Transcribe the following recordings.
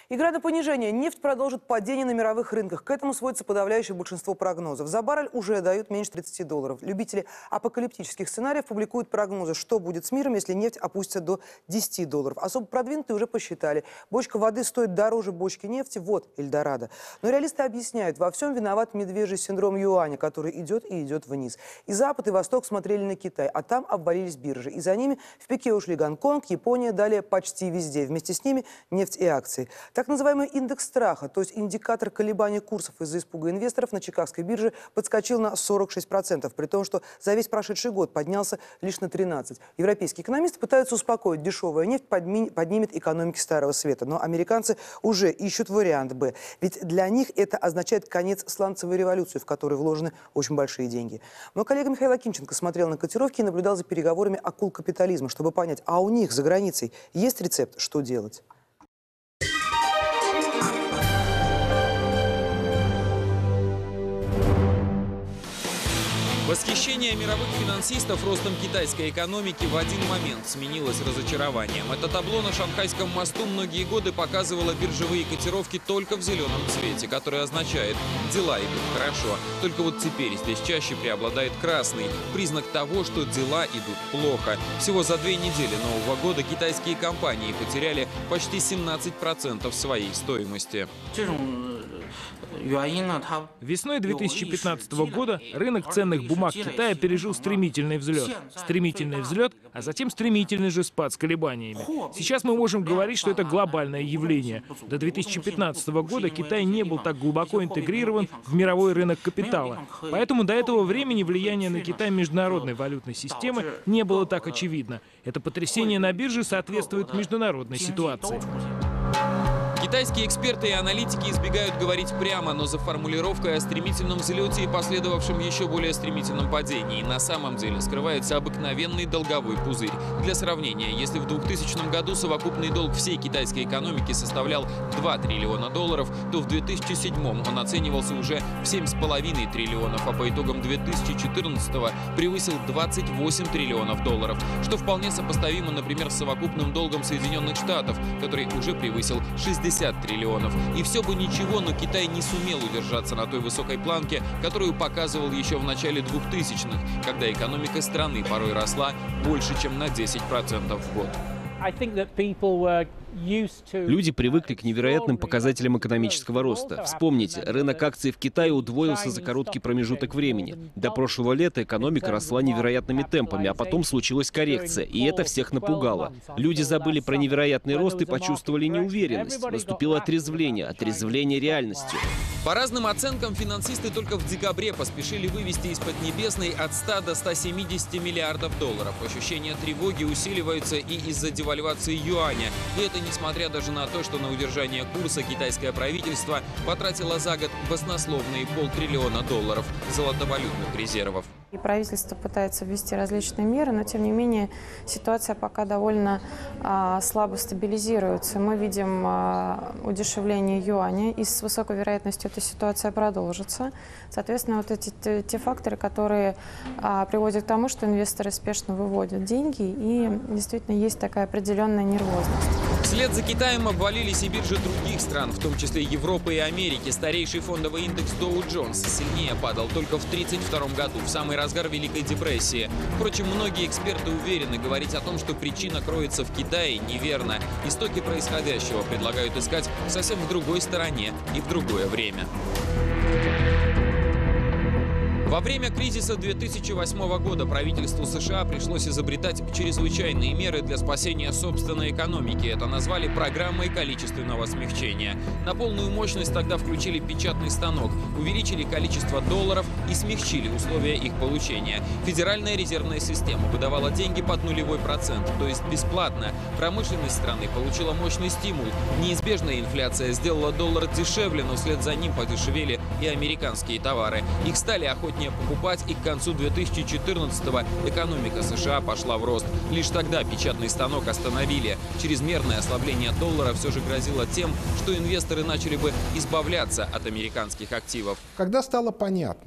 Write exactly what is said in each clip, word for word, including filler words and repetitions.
Игра на понижение. Нефть продолжит падение на мировых рынках. К этому сводится подавляющее большинство прогнозов. За баррель уже дают меньше тридцати долларов. Любители апокалиптических сценариев публикуют прогнозы, что будет с миром, если нефть опустится до десяти долларов. Особо продвинутые уже посчитали. Бочка воды стоит дороже бочки нефти. Вот Эльдорадо. Но реалисты объясняют, во всем виноват медвежий синдром юаня, который идет и идет вниз. И Запад, и Восток смотрели на Китай, а там обвалились биржи. И за ними в пике ушли Гонконг, Япония, далее почти везде. Вместе с ними нефть и акции. Так называемый индекс страха, то есть индикатор колебаний курсов из-за испуга инвесторов, на Чикагской бирже подскочил на сорок шесть процентов, при том, что за весь прошедший год поднялся лишь на тринадцать процентов. Европейские экономисты пытаются успокоить: дешевая нефть подми- поднимет экономики Старого Света. Но американцы уже ищут вариант «Б». Ведь для них это означает конец сланцевой революции, в которой вложены очень большие деньги. Мой коллега Михаил Акинченко смотрел на котировки и наблюдал за переговорами акул капитализма, чтобы понять, а у них за границей есть рецепт, что делать? Восхищение мировых финансистов ростом китайской экономики в один момент сменилось разочарованием. Это табло на Шанхайском мосту многие годы показывало биржевые котировки только в зеленом цвете, который означает «дела идут хорошо». Только вот теперь здесь чаще преобладает красный, признак того, что дела идут плохо. Всего за две недели Нового года китайские компании потеряли почти семнадцать процентов своей стоимости. Весной две тысячи пятнадцатого года рынок ценных бумаг Китая пережил стремительный взлет. Стремительный взлет, а затем стремительный же спад с колебаниями. Сейчас мы можем говорить, что это глобальное явление. До две тысячи пятнадцатого года Китай не был так глубоко интегрирован в мировой рынок капитала. Поэтому до этого времени влияние на Китай международной валютной системы не было так очевидно. Это потрясение на бирже соответствует международной ситуации. Китайские эксперты и аналитики избегают говорить прямо, но за формулировкой о стремительном взлете и последовавшем еще более стремительном падении на самом деле скрывается обыкновенный долговой пузырь. Для сравнения, если в двухтысячном году совокупный долг всей китайской экономики составлял два триллиона долларов, то в две тысячи седьмом он оценивался уже в семь с половиной триллионов, а по итогам две тысячи четырнадцатого превысил двадцать восемь триллионов долларов, что вполне сопоставимо, например, с совокупным долгом Соединенных Штатов, который уже превысил шестьдесят триллионов. И все бы ничего, но Китай не сумел удержаться на той высокой планке, которую показывал еще в начале двухтысячных, когда экономика страны порой росла больше, чем на десять процентов в год. Люди привыкли к невероятным показателям экономического роста. Вспомните, рынок акций в Китае удвоился за короткий промежуток времени. До прошлого лета экономика росла невероятными темпами, а потом случилась коррекция, и это всех напугало. Люди забыли про невероятный рост и почувствовали неуверенность. Наступило отрезвление, отрезвление реальностью. По разным оценкам, финансисты только в декабре поспешили вывести из Поднебесной от ста до ста семидесяти миллиардов долларов. Ощущения тревоги усиливаются и из-за девальвации юаня. И это несмотря даже на то, что на удержание курса китайское правительство потратило за год баснословные полтриллиона долларов золотовалютных резервов. И правительство пытается ввести различные меры, но тем не менее ситуация пока довольно а, слабо стабилизируется. Мы видим а, удешевление юаня, и с высокой вероятностью эта ситуация продолжится. Соответственно, вот эти те, те факторы, которые а, приводят к тому, что инвесторы спешно выводят деньги, и действительно есть такая определенная нервозность. Вслед за Китаем обвалились и биржи других стран, в том числе Европы и Америки. Старейший фондовый индекс Dow Jones сильнее падал только в тысяча девятьсот тридцать втором году, в самый разгар Великой депрессии. Впрочем, многие эксперты уверены, говорить о том, что причина кроется в Китае, неверно. Истоки происходящего предлагают искать совсем в другой стороне и в другое время. Во время кризиса две тысячи восьмого года правительству США пришлось изобретать чрезвычайные меры для спасения собственной экономики. Это назвали программой количественного смягчения. На полную мощность тогда включили печатный станок, увеличили количество долларов и смягчили условия их получения. Федеральная резервная система выдавала деньги под нулевой процент, то есть бесплатно. Промышленность страны получила мощный стимул. Неизбежная инфляция сделала доллар дешевле, но вслед за ним подешевели и американские товары. Их стали охотнее покупать, и к концу две тысячи четырнадцатого экономика США пошла в рост. Лишь тогда печатный станок остановили. Чрезмерное ослабление доллара все же грозило тем, что инвесторы начали бы избавляться от американских активов. Когда стало понятно,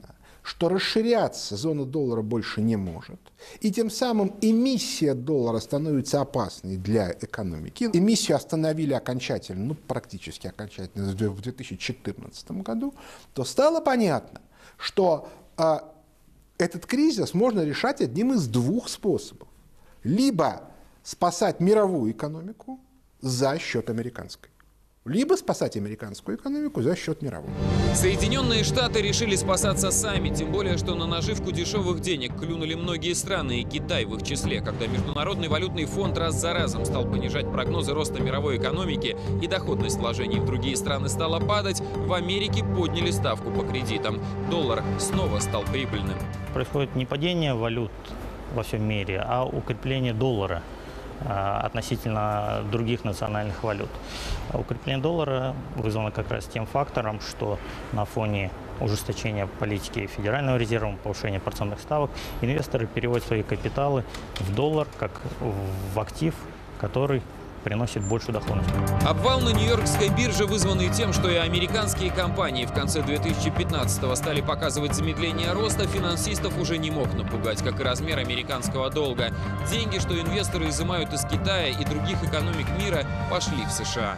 что расширяться зона доллара больше не может, и тем самым эмиссия доллара становится опасной для экономики. Эмиссию остановили окончательно, ну практически окончательно в две тысячи четырнадцатом году, то стало понятно, что э, этот кризис можно решать одним из двух способов. Либо спасать мировую экономику за счет американской, либо спасать американскую экономику за счет мировой. Соединенные Штаты решили спасаться сами, тем более, что на наживку дешевых денег клюнули многие страны, и Китай в их числе, когда Международный валютный фонд раз за разом стал понижать прогнозы роста мировой экономики и доходность вложений в другие страны стала падать, в Америке подняли ставку по кредитам. Доллар снова стал прибыльным. Происходит не падение валют во всем мире, а укрепление доллара относительно других национальных валют. Укрепление доллара вызвано как раз тем фактором, что на фоне ужесточения политики Федерального резерва, повышения процентных ставок, инвесторы переводят свои капиталы в доллар как в актив, который приносит большую доходность. Обвал на Нью-Йоркской бирже, вызванный тем, что и американские компании в конце две тысячи пятнадцатого стали показывать замедление роста, финансистов уже не мог напугать, как и размер американского долга. Деньги, что инвесторы изымают из Китая и других экономик мира, пошли в США.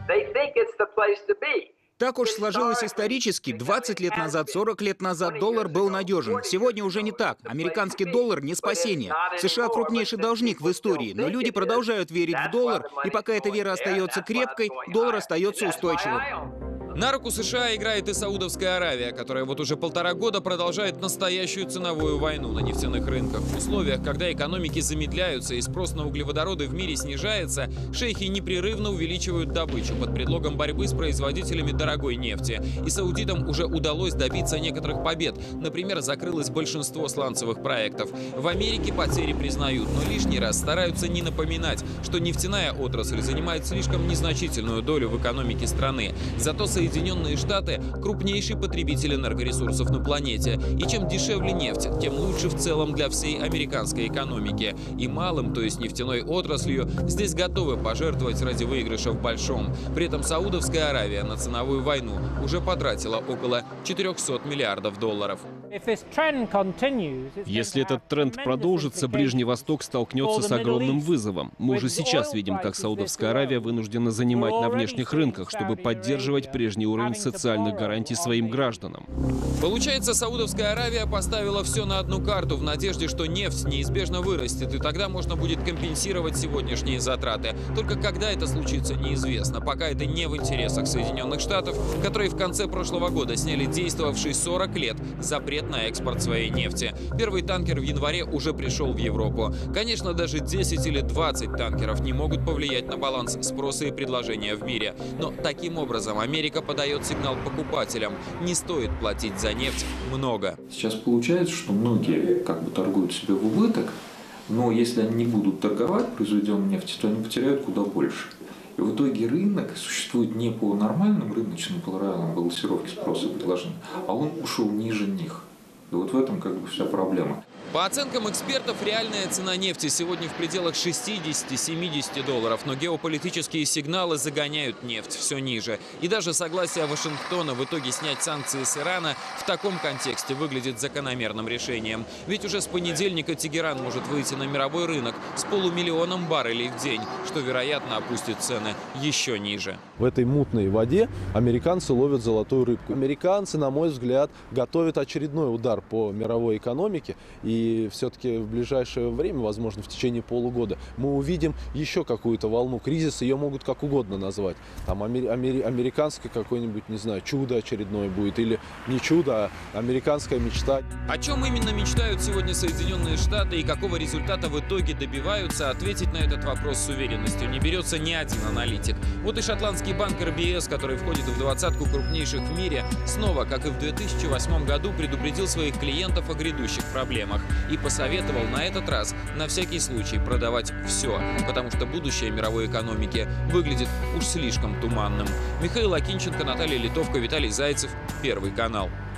Так уж сложилось исторически. двадцать лет назад, сорок лет назад доллар был надежен. Сегодня уже не так. Американский доллар не спасение. США крупнейший должник в истории, но люди продолжают верить в доллар, и пока эта вера остается крепкой, доллар остается устойчивым. На руку США играет и Саудовская Аравия, которая вот уже полтора года продолжает настоящую ценовую войну на нефтяных рынках. В условиях, когда экономики замедляются и спрос на углеводороды в мире снижается, шейхи непрерывно увеличивают добычу под предлогом борьбы с производителями дорогой нефти. И саудитам уже удалось добиться некоторых побед. Например, закрылось большинство сланцевых проектов. В Америке потери признают, но лишний раз стараются не напоминать, что нефтяная отрасль занимает слишком незначительную долю в экономике страны. Зато Соединенные Штаты – крупнейший потребитель энергоресурсов на планете. И чем дешевле нефть, тем лучше в целом для всей американской экономики. И малым, то есть нефтяной отраслью, здесь готовы пожертвовать ради выигрыша в большом. При этом Саудовская Аравия на ценовую войну уже потратила около четырёхсот миллиардов долларов. Если этот тренд продолжится, Ближний Восток столкнется с огромным вызовом. Мы уже сейчас видим, как Саудовская Аравия вынуждена занимать на внешних рынках, чтобы поддерживать прежний уровень социальных гарантий своим гражданам. Получается, Саудовская Аравия поставила все на одну карту в надежде, что нефть неизбежно вырастет, и тогда можно будет компенсировать сегодняшние затраты. Только когда это случится, неизвестно. Пока это не в интересах Соединенных Штатов, которые в конце прошлого года сняли действовавший сорок лет запрет на экспорт своей нефти. Первый танкер в январе уже пришел в Европу. Конечно, даже десять или двадцать танкеров не могут повлиять на баланс спроса и предложения в мире. Но таким образом Америка подает сигнал покупателям. Не стоит платить за нефть много. Сейчас получается, что многие как бы торгуют себе в убыток, но если они не будут торговать произведенной нефтью, то они потеряют куда больше. И в итоге рынок существует не по нормальным рыночным правилам балансировки спроса и предложения, а он ушел ниже них. И вот в этом как бы вся проблема. По оценкам экспертов, реальная цена нефти сегодня в пределах шестидесяти-семидесяти долларов, но геополитические сигналы загоняют нефть все ниже. И даже согласие Вашингтона в итоге снять санкции с Ирана в таком контексте выглядит закономерным решением. Ведь уже с понедельника Тегеран может выйти на мировой рынок с полумиллионом баррелей в день, что, вероятно, опустит цены еще ниже. В этой мутной воде американцы ловят золотую рыбку. Американцы, на мой взгляд, готовят очередной удар по мировой экономике. И И все-таки в ближайшее время, возможно, в течение полугода, мы увидим еще какую-то волну кризиса. Ее могут как угодно назвать. Там амери- амери- американское какое-нибудь, не знаю, чудо очередное будет. Или не чудо, а американская мечта. О чем именно мечтают сегодня Соединенные Штаты и какого результата в итоге добиваются, ответить на этот вопрос с уверенностью не берется ни один аналитик. Вот и шотландский банк эр би эс, который входит в двадцатку крупнейших в мире, снова, как и в две тысячи восьмом году, предупредил своих клиентов о грядущих проблемах. И посоветовал на этот раз на всякий случай продавать все, потому что будущее мировой экономики выглядит уж слишком туманным. Михаил Акинченко, Наталья Литовка, Виталий Зайцев, Первый канал.